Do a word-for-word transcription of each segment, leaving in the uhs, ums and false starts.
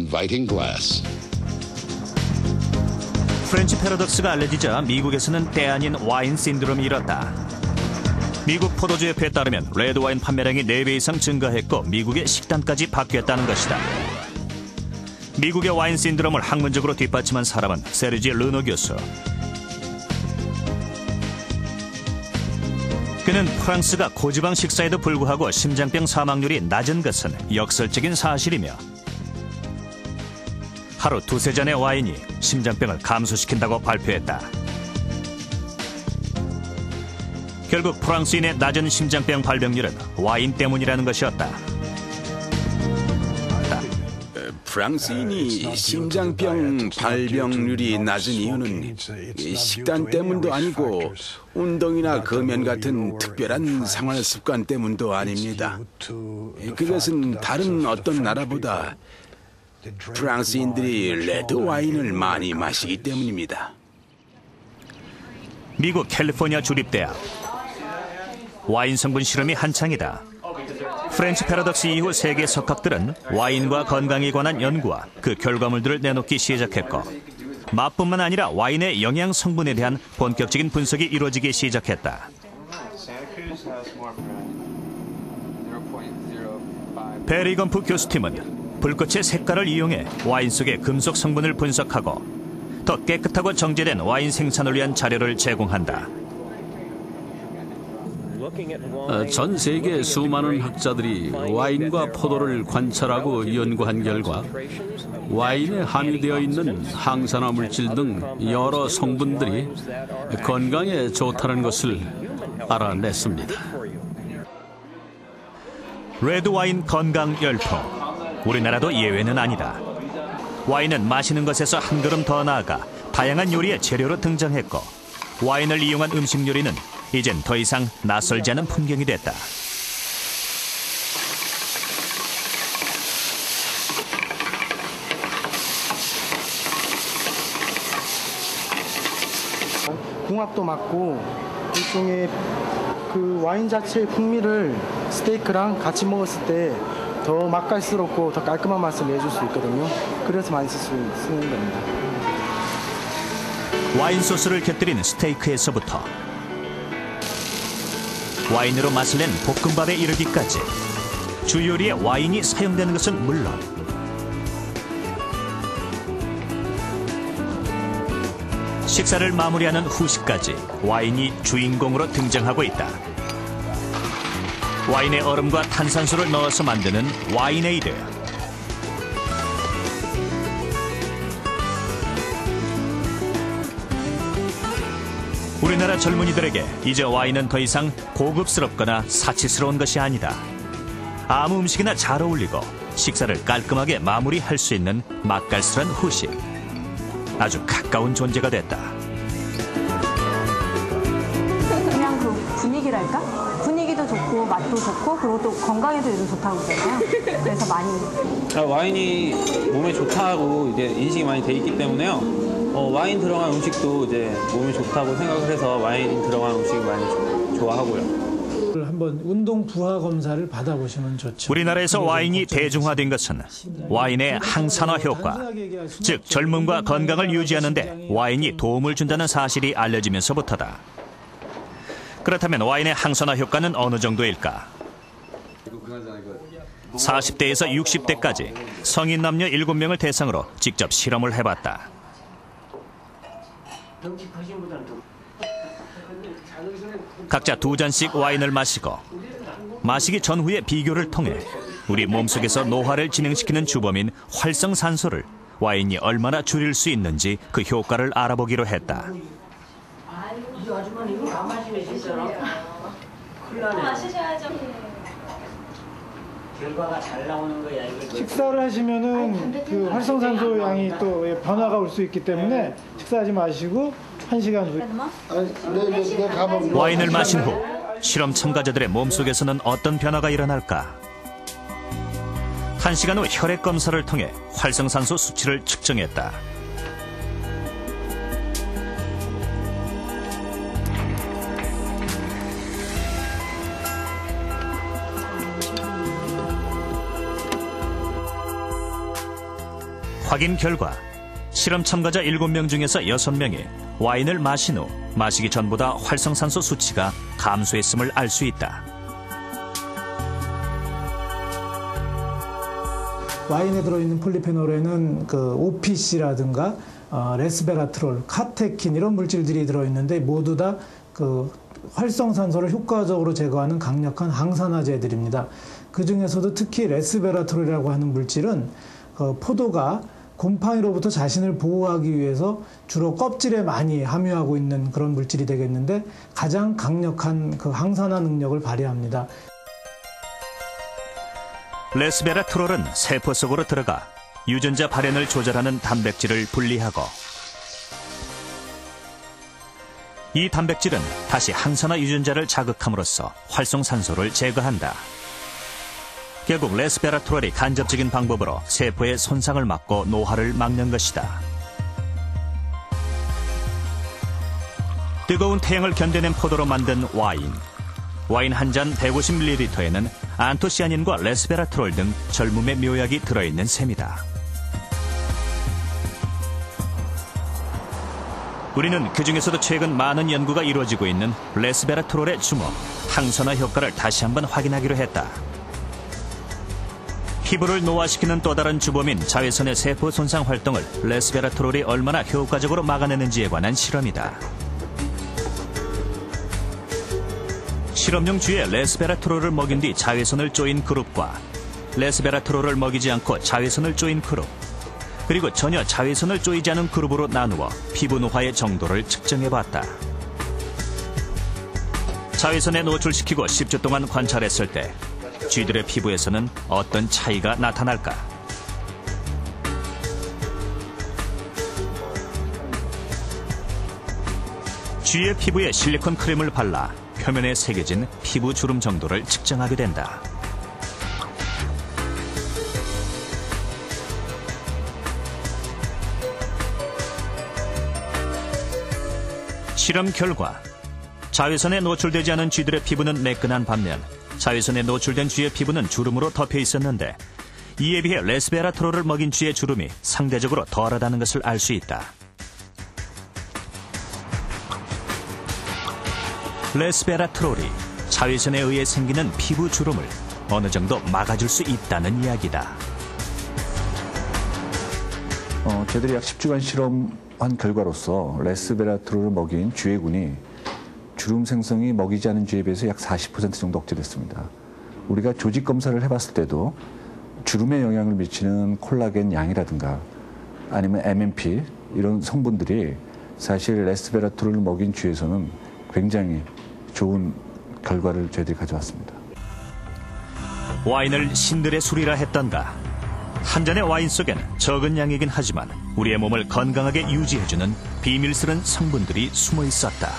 inviting glass. 프렌치 패러독스가 알려지자 미국에서는 때 아닌 와인 신드롬이 일었다. 미국 포도주협회에 따르면 레드 와인 판매량이 네 배 이상 증가했고 미국의 식단까지 바뀌었다는 것이다. 미국의 와인 신드롬을 학문적으로 뒷받침한 사람은 세르지 르노 교수. 그는 프랑스가 고지방 식사에도 불구하고 심장병 사망률이 낮은 것은 역설적인 사실이며 하루 두세 잔의 와인이 심장병을 감소시킨다고 발표했다. 결국 프랑스인의 낮은 심장병 발병률은 와인 때문이라는 것이었다. 프랑스인이 심장병 발병률이 낮은 이유는 식단 때문도 아니고 운동이나 금연 같은 특별한 생활 습관 때문도 아닙니다. 그것은 다른 어떤 나라보다 프랑스인들이 레드 와인을 많이 마시기 때문입니다. 미국 캘리포니아 주립대학. 와인 성분 실험이 한창이다. 프렌치 패러독스 이후 세계 석학들은 와인과 건강에 관한 연구와 그 결과물들을 내놓기 시작했고 맛뿐만 아니라 와인의 영양 성분에 대한 본격적인 분석이 이루어지기 시작했다. 베리 건프 교수팀은 불꽃의 색깔을 이용해 와인 속의 금속 성분을 분석하고 더 깨끗하고 정제된 와인 생산을 위한 자료를 제공한다. 전 세계 수많은 학자들이 와인과 포도를 관찰하고 연구한 결과 와인에 함유되어 있는 항산화 물질 등 여러 성분들이 건강에 좋다는 것을 알아냈습니다. 레드 와인 건강 열풍. 우리나라도 예외는 아니다. 와인은 마시는 것에서 한 걸음 더 나아가 다양한 요리의 재료로 등장했고 와인을 이용한 음식 요리는 이젠 더 이상 낯설지 않은 풍경이 됐다. 궁합도 맞고 일종의 그 와인 자체의 풍미를 스테이크랑 같이 먹었을 때 더 맛깔스럽고 더 깔끔한 맛을 내줄 수 있거든요. 그래서 많이 쓸 수 쓰는 겁니다. 와인 소스를 곁들인 스테이크에서부터 와인으로 맛을 낸 볶음밥에 이르기까지 주 요리에 와인이 사용되는 것은 물론 식사를 마무리하는 후식까지 와인이 주인공으로 등장하고 있다. 와인에 얼음과 탄산수를 넣어서 만드는 와인에이드. 우리나라 젊은이들에게 이제 와인은 더 이상 고급스럽거나 사치스러운 것이 아니다. 아무 음식이나 잘 어울리고 식사를 깔끔하게 마무리할 수 있는 맛깔스런 후식. 아주 가까운 존재가 됐다. 그냥 그 분위기랄까? 분위기도 좋고 맛도 좋고 그리고 또 건강에도 요즘 좋다고 그러잖아요. 그래서 많이 와인이 몸에 좋다고 이제 인식이 많이 돼 있기 때문에요. 어, 와인 들어간 음식도 이제 몸에 좋다고 생각을 해서 와인 들어간 음식을 많이 좋아하고요. 한번 운동 부하 검사를 받아보시면 좋죠. 우리나라에서 와인이 대중화된 것은 와인의 항산화 효과, 즉 젊음과 건강을 유지하는 데 와인이 도움을 준다는 사실이 알려지면서부터다. 그렇다면 와인의 항산화 효과는 어느 정도일까? 사십 대에서 육십 대까지 성인 남녀 일곱 명을 대상으로 직접 실험을 해봤다. 각자 두 잔씩 와인을 마시고 마시기 전후의 비교를 통해 우리 몸속에서 노화를 진행시키는 주범인 활성산소를 와인이 얼마나 줄일 수 있는지 그 효과를 알아보기로 했다. 이 아주머니 이거 안 마시면 진짜로 큰일 나네. 마시셔야죠. 결과가 잘 나오는 거야. 이걸 식사를 하시면은 그 활성산소 양이 또 변화가 올 수 있기 때문에 식사하지 마시고 한 시간 후에 와인을 마신 후 실험 참가자들의 몸속에서는 어떤 변화가 일어날까? 한 시간 후 혈액 검사를 통해 활성산소 수치를 측정했다. 확인 결과 실험 참가자 일곱 명 중에서 여섯 명이 와인을 마신 후 마시기 전보다 활성산소 수치가 감소했음을 알 수 있다. 와인에 들어있는 폴리페놀에는 그 오피씨라든가 어, 레스베라트롤, 카테킨 이런 물질들이 들어있는데 모두 다 그 활성산소를 효과적으로 제거하는 강력한 항산화제들입니다. 그 중에서도 특히 레스베라트롤이라고 하는 물질은 그 포도가 곰팡이로부터 자신을 보호하기 위해서 주로 껍질에 많이 함유하고 있는 그런 물질이 되겠는데 가장 강력한 그 항산화 능력을 발휘합니다. 레스베라트롤은 세포 속으로 들어가 유전자 발현을 조절하는 단백질을 분리하고 이 단백질은 다시 항산화 유전자를 자극함으로써 활성산소를 제거한다. 결국 레스베라트롤이 간접적인 방법으로 세포의 손상을 막고 노화를 막는 것이다. 뜨거운 태양을 견뎌낸 포도로 만든 와인. 와인 한 잔 백오십 밀리리터에는 안토시아닌과 레스베라트롤 등 젊음의 묘약이 들어있는 셈이다. 우리는 그중에서도 최근 많은 연구가 이루어지고 있는 레스베라트롤의 주목, 항산화 효과를 다시 한번 확인하기로 했다. 피부를 노화시키는 또 다른 주범인 자외선의 세포 손상 활동을 레스베라트롤이 얼마나 효과적으로 막아내는지에 관한 실험이다. 실험용 쥐에 레스베라트롤을 먹인 뒤 자외선을 쪼인 그룹과 레스베라트롤을 먹이지 않고 자외선을 쪼인 그룹, 그리고 전혀 자외선을 쪼이지 않은 그룹으로 나누어 피부 노화의 정도를 측정해봤다. 자외선에 노출시키고 십 주 동안 관찰했을 때 쥐들의 피부에서는 어떤 차이가 나타날까? 쥐의 피부에 실리콘 크림을 발라 표면에 새겨진 피부 주름 정도를 측정하게 된다. 실험 결과 자외선에 노출되지 않은 쥐들의 피부는 매끈한 반면 자외선에 노출된 쥐의 피부는 주름으로 덮여 있었는데 이에 비해 레스베라트롤을 먹인 쥐의 주름이 상대적으로 덜하다는 것을 알 수 있다. 레스베라트롤이 자외선에 의해 생기는 피부 주름을 어느 정도 막아줄 수 있다는 이야기다. 어, 저희들이 약 십 주간 실험한 결과로서 레스베라트롤을 먹인 쥐해군이 주름 생성이 먹이지 않은 쥐에 비해서 약 사십 퍼센트 정도 억제됐습니다. 우리가 조직 검사를 해봤을 때도 주름에 영향을 미치는 콜라겐 양이라든가 아니면 엠엠피 이런 성분들이 사실 레스베라트롤을 먹인 쥐에서는 굉장히 좋은 결과를 저희들이 가져왔습니다. 와인을 신들의 술이라 했던가. 한 잔의 와인 속에는 적은 양이긴 하지만 우리의 몸을 건강하게 유지해주는 비밀스런 성분들이 숨어 있었다.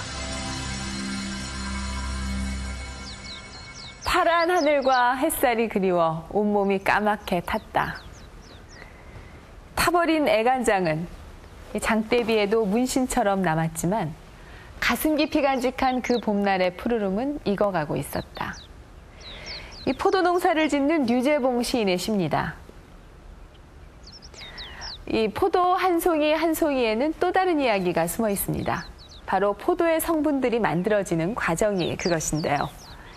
파란 하늘과 햇살이 그리워 온몸이 까맣게 탔다. 타버린 애간장은 장대비에도 문신처럼 남았지만 가슴 깊이 간직한 그 봄날의 푸르름은 익어가고 있었다. 이 포도 농사를 짓는 류재봉 시인의 시입니다. 이 포도 한 송이 한 송이에는 또 다른 이야기가 숨어 있습니다. 바로 포도의 성분들이 만들어지는 과정이 그것인데요.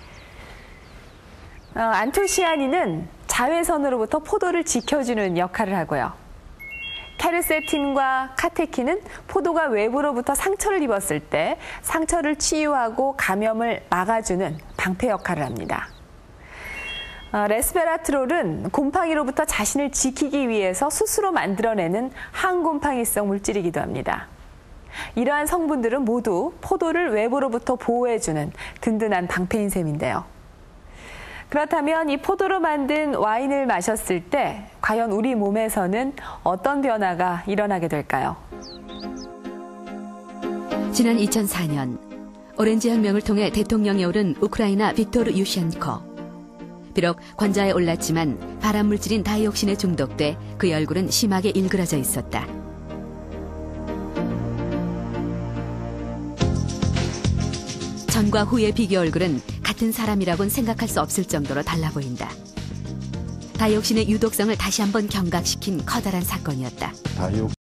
어, 안토시아닌은 자외선으로부터 포도를 지켜주는 역할을 하고요. 케르세틴과 카테킨은 포도가 외부로부터 상처를 입었을 때 상처를 치유하고 감염을 막아주는 방패 역할을 합니다. 어, 레스베라트롤은 곰팡이로부터 자신을 지키기 위해서 스스로 만들어내는 항곰팡이성 물질이기도 합니다. 이러한 성분들은 모두 포도를 외부로부터 보호해주는 든든한 방패인 셈인데요. 그렇다면 이 포도로 만든 와인을 마셨을 때 과연 우리 몸에서는 어떤 변화가 일어나게 될까요? 지난 이천사 년 오렌지 혁명을 통해 대통령에 오른 우크라이나 빅토르 유시안코. 비록 관자에 올랐지만 발암물질인 다이옥신에 중독돼 그의 얼굴은 심하게 일그러져 있었다. 전과 후의 비교 얼굴은 같은 사람이라고는 생각할 수 없을 정도로 달라 보인다. 다이옥신의 유독성을 다시 한번 경각시킨 커다란 사건이었다. 다이옥